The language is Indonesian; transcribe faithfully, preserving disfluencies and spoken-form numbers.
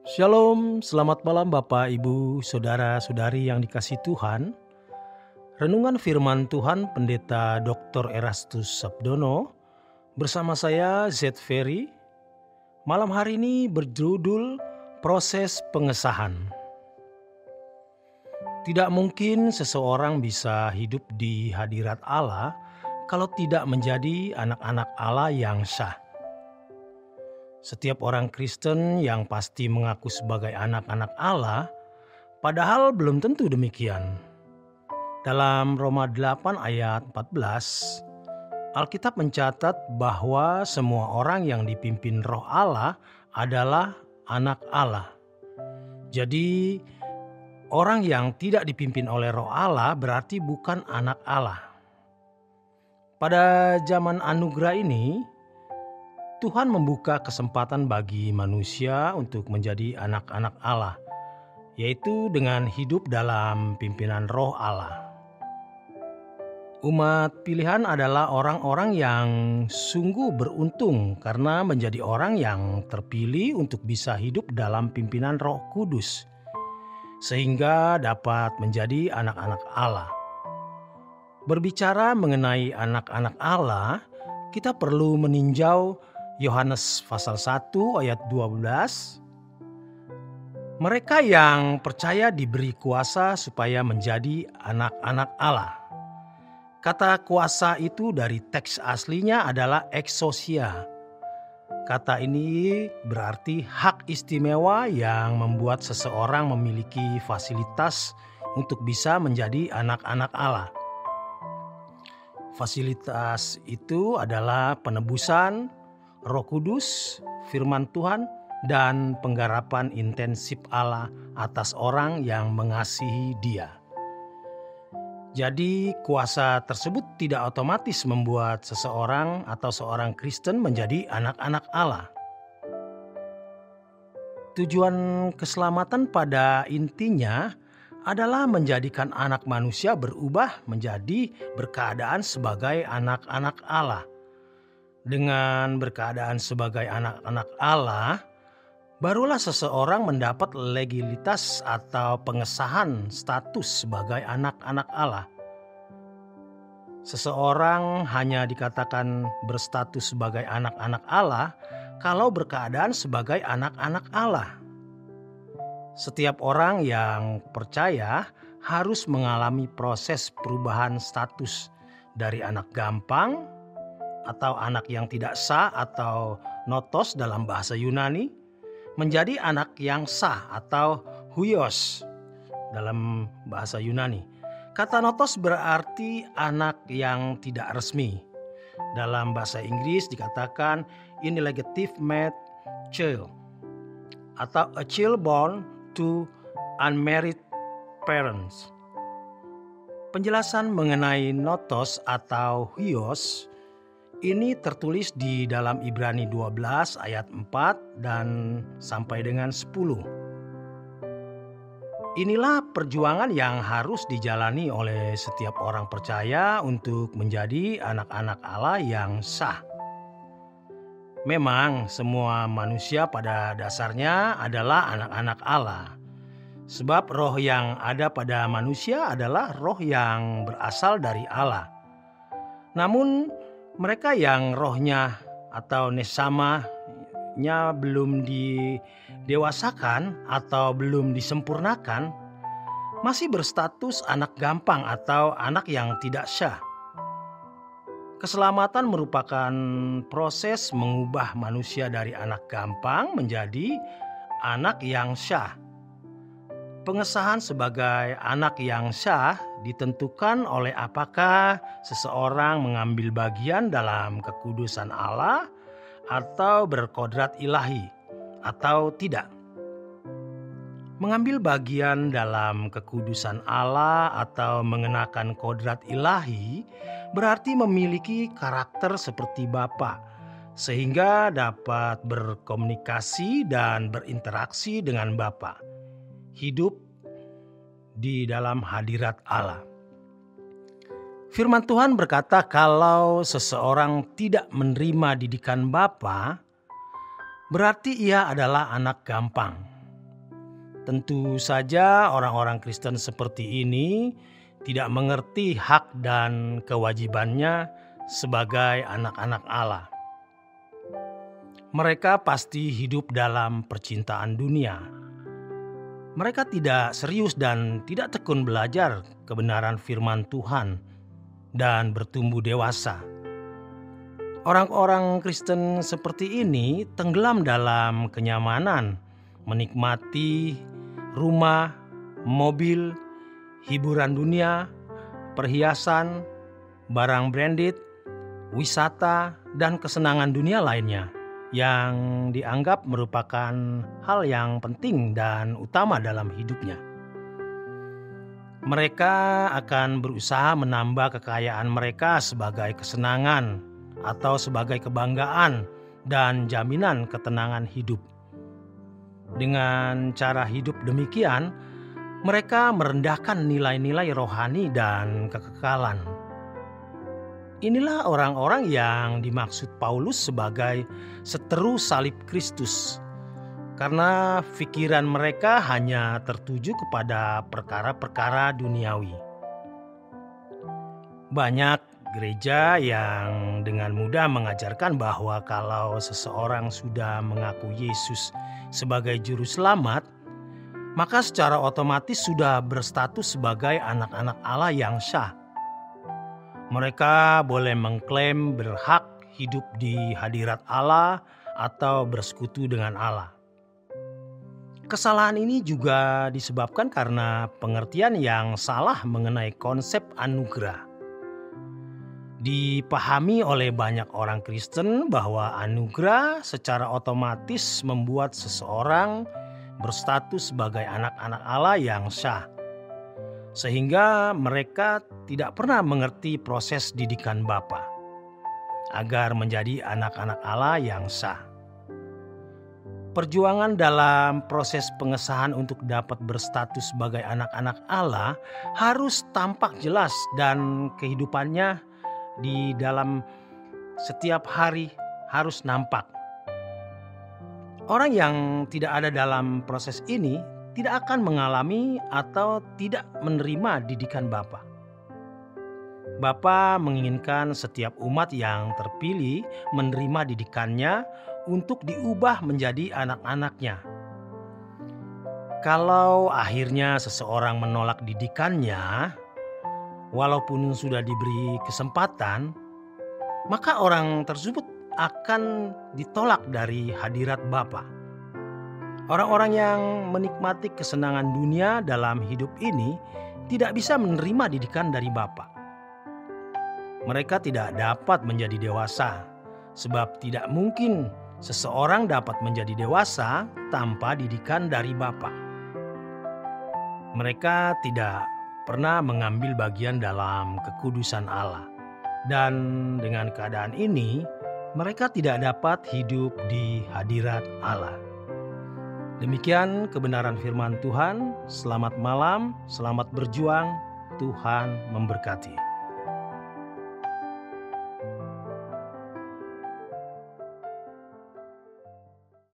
Shalom, selamat malam Bapak, Ibu, Saudara-saudari yang dikasihi Tuhan. Renungan firman Tuhan Pendeta doktor Erastus Sabdono bersama saya Z Ferry. Malam hari ini berjudul Proses Pengesahan. Tidak mungkin seseorang bisa hidup di hadirat Allah kalau tidak menjadi anak-anak Allah yang sah. Setiap orang Kristen yang pasti mengaku sebagai anak-anak Allah, padahal belum tentu demikian. Dalam Roma delapan ayat empat belas, Alkitab mencatat bahwa semua orang yang dipimpin Roh Allah adalah anak Allah. Jadi, orang yang tidak dipimpin oleh Roh Allah berarti bukan anak Allah. Pada zaman anugerah ini, Tuhan membuka kesempatan bagi manusia untuk menjadi anak-anak Allah, yaitu dengan hidup dalam pimpinan Roh Allah. Umat pilihan adalah orang-orang yang sungguh beruntung karena menjadi orang yang terpilih untuk bisa hidup dalam pimpinan Roh Kudus, sehingga dapat menjadi anak-anak Allah. Berbicara mengenai anak-anak Allah, kita perlu meninjau Yohanes pasal satu ayat dua belas. Mereka yang percaya diberi kuasa supaya menjadi anak-anak Allah. Kata kuasa itu dari teks aslinya adalah exousia. Kata ini berarti hak istimewa yang membuat seseorang memiliki fasilitas untuk bisa menjadi anak-anak Allah. Fasilitas itu adalah penebusan, Roh Kudus, firman Tuhan, dan penggarapan intensif Allah atas orang yang mengasihi Dia. Jadi kuasa tersebut tidak otomatis membuat seseorang atau seorang Kristen menjadi anak-anak Allah. Tujuan keselamatan pada intinya adalah menjadikan anak manusia berubah menjadi berkeadaan sebagai anak-anak Allah. Dengan berkeadaan sebagai anak-anak Allah, barulah seseorang mendapat legalitas atau pengesahan status sebagai anak-anak Allah. Seseorang hanya dikatakan berstatus sebagai anak-anak Allah kalau berkeadaan sebagai anak-anak Allah. Setiap orang yang percaya harus mengalami proses perubahan status dari anak gampang atau anak yang tidak sah atau notos dalam bahasa Yunani menjadi anak yang sah atau huios dalam bahasa Yunani. Kata notos berarti anak yang tidak resmi. Dalam bahasa Inggris dikatakan illegitimate child atau a child born to unmarried parents. Penjelasan mengenai notos atau huios ini tertulis di dalam Ibrani dua belas ayat empat dan sampai dengan sepuluh. Inilah perjuangan yang harus dijalani oleh setiap orang percaya untuk menjadi anak-anak Allah yang sah. Memang semua manusia pada dasarnya adalah anak-anak Allah. Sebab roh yang ada pada manusia adalah roh yang berasal dari Allah. Namun mereka yang rohnya atau nesamanya belum didewasakan atau belum disempurnakan masih berstatus anak gampang atau anak yang tidak sah. Keselamatan merupakan proses mengubah manusia dari anak gampang menjadi anak yang sah. Pengesahan sebagai anak yang sah ditentukan oleh apakah seseorang mengambil bagian dalam kekudusan Allah atau berkodrat ilahi atau tidak. Mengambil bagian dalam kekudusan Allah atau mengenakan kodrat ilahi berarti memiliki karakter seperti Bapa, sehingga dapat berkomunikasi dan berinteraksi dengan Bapa. Hidup di dalam hadirat Allah. Firman Tuhan berkata kalau seseorang tidak menerima didikan Bapa, berarti ia adalah anak gampang. Tentu saja orang-orang Kristen seperti ini tidak mengerti hak dan kewajibannya sebagai anak-anak Allah. Mereka pasti hidup dalam percintaan dunia. Mereka tidak serius dan tidak tekun belajar kebenaran firman Tuhan dan bertumbuh dewasa. Orang-orang Kristen seperti ini tenggelam dalam kenyamanan, menikmati rumah, mobil, hiburan dunia, perhiasan, barang branded, wisata, dan kesenangan dunia lainnya yang dianggap merupakan hal yang penting dan utama dalam hidupnya. Mereka akan berusaha menambah kekayaan mereka sebagai kesenangan atau sebagai kebanggaan dan jaminan ketenangan hidup. Dengan cara hidup demikian, mereka merendahkan nilai-nilai rohani dan kekekalan. Inilah orang-orang yang dimaksud Paulus sebagai seteru salib Kristus, karena pikiran mereka hanya tertuju kepada perkara-perkara duniawi. Banyak gereja yang dengan mudah mengajarkan bahwa kalau seseorang sudah mengaku Yesus sebagai juru selamat, maka secara otomatis sudah berstatus sebagai anak-anak Allah yang syah. Mereka boleh mengklaim berhak hidup di hadirat Allah atau bersekutu dengan Allah. Kesalahan ini juga disebabkan karena pengertian yang salah mengenai konsep anugerah. Dipahami oleh banyak orang Kristen bahwa anugerah secara otomatis membuat seseorang berstatus sebagai anak-anak Allah yang syah. Sehingga mereka tidak pernah mengerti proses didikan Bapa agar menjadi anak-anak Allah yang sah. Perjuangan dalam proses pengesahan untuk dapat berstatus sebagai anak-anak Allah harus tampak jelas dan kehidupannya di dalam setiap hari harus nampak. Orang yang tidak ada dalam proses ini tidak akan mengalami atau tidak menerima didikan Bapa. Bapa menginginkan setiap umat yang terpilih menerima didikannya untuk diubah menjadi anak-anaknya. Kalau akhirnya seseorang menolak didikannya, walaupun sudah diberi kesempatan, maka orang tersebut akan ditolak dari hadirat Bapa. Orang-orang yang menikmati kesenangan dunia dalam hidup ini tidak bisa menerima didikan dari Bapa. Mereka tidak dapat menjadi dewasa, sebab tidak mungkin seseorang dapat menjadi dewasa tanpa didikan dari Bapa. Mereka tidak pernah mengambil bagian dalam kekudusan Allah, dan dengan keadaan ini mereka tidak dapat hidup di hadirat Allah. Demikian kebenaran firman Tuhan. Selamat malam, selamat berjuang. Tuhan memberkati.